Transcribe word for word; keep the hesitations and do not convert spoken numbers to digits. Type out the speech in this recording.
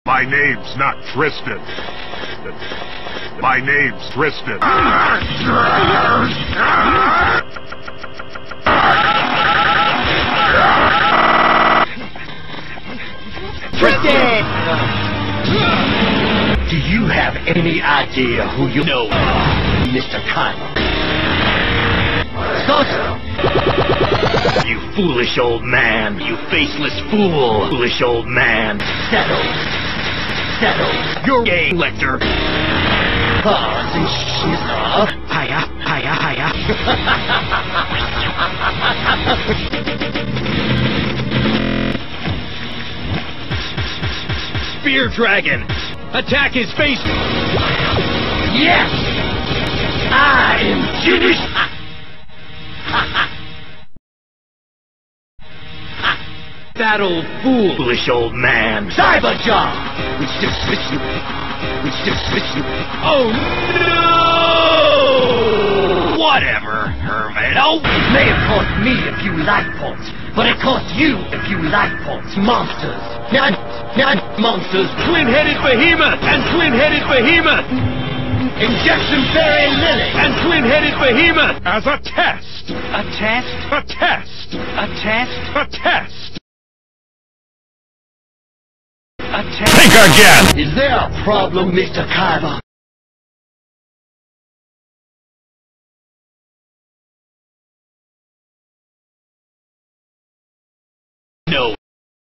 My name's not Tristan. My name's Tristan. Tristan! Do you have any idea who you know, Mistah Kaibuh? You foolish old man, you faceless fool, foolish old man. Settle. Settle. You're a lector. Pause and shiver. Hiya, hiya, hiya. Spear dragon! Attack his face! Yes! I am Jewish! That old fool! Foolish old man! Cyberjaw! We still switch you! We still switch you! Oh no! Whatever, Hermit. Oh! It may have cost me a few life points, but it cost you a few life points. Monsters! Not, not monsters! Twin-headed behemoth! And twin-headed behemoth! Injection fairy lily! And twin-headed behemoth! As a test! A test? A test! A test? A test! A test? Think again! Is there a problem, Mistah Kaibuh?